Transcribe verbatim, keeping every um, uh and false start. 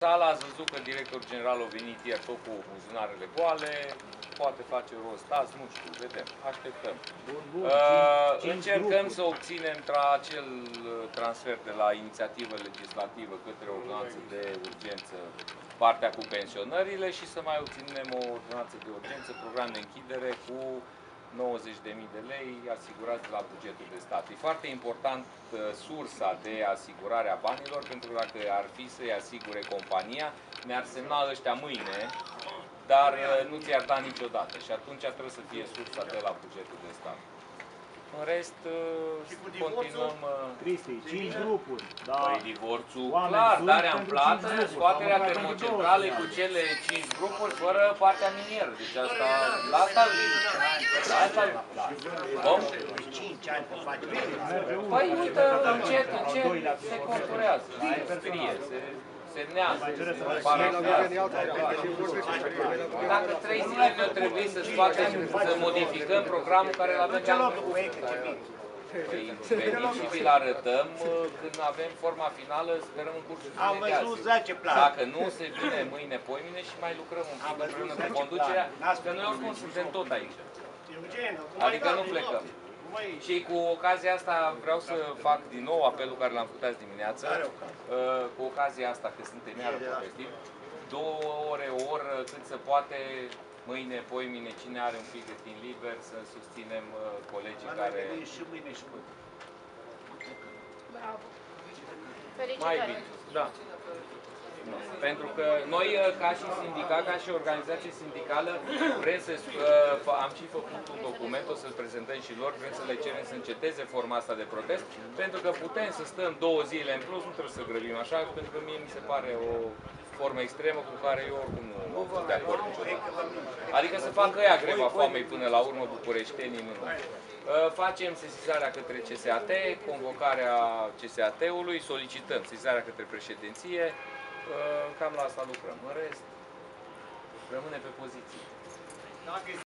sala, ați văzut că directorul general a venit ieri tot cu buzunarele goale, poate face rost azi, nu știu, vedem, așteptăm. Bun, bun. Uh, cinci, încercăm cinci să obținem tra acel transfer de la inițiativă legislativă către ordonanță de urgență, partea cu pensionările, și să mai obținem o ordonanță de urgență, program de închidere cu nouăzeci de mii de lei asigurați la bugetul de stat. E foarte important uh, sursa de asigurare a banilor, pentru că dacă ar fi să-i asigure compania, ne-ar semna ăștia mâine, dar uh, nu ți-ar da niciodată. Și atunci trebuie să fie sursa de la bugetul de stat. În rest, uh, continuăm... Uh... Cristi, cinci grupuri. Da. Păi divorțul, Oameni clar, sunt darea în pentru plată, cinci grupuri. scoaterea Am termocentralei cu cele cinci grupuri, fără partea minieră. Deci asta, la asta la asta Vom? Păi uite, încet, încet se conturează, se scrie, se semnează, se parafează. Dacă trei zile ne-o trebuie să scoatem, să modificăm programul care îl avem la venim și vi-l arătăm când avem forma finală, sperăm în cursul imediat. Dacă nu, se vine mâine, poimine și mai lucrăm un pic împreună cu conducerea, că noi oricum suntem tot aici. Adică nu plecăm. Și cu ocazia asta vreau să fac din nou apelul care l-am făcut azi dimineață, cu ocazia asta că suntem iară povestit, două ore, o oră, cât se poate, mâine, poimine, cine are un pic de timp liber, să susținem uh, colegii care... Și mâine și mâine. Bravo. Mai bine, da. Nu. Pentru că noi, ca și sindicat, ca și organizație sindicală, vrem să, uh, am și făcut un document, o să-l prezentăm și lor, vrem să le cerem să înceteze forma asta de protest, pentru că putem să stăm două zile în plus, nu trebuie să grăbim așa, pentru că mie mi se pare o formă extremă cu care eu oricum nu sunt de acord niciodată. Adică să facă ea greva foamei până la urmă, bucureștenii, nu. Facem sesizarea către C S A T, convocarea C S A T-ului, solicităm sesizarea către președinție, cam la asta lucrăm. În rest, rămâne pe poziție.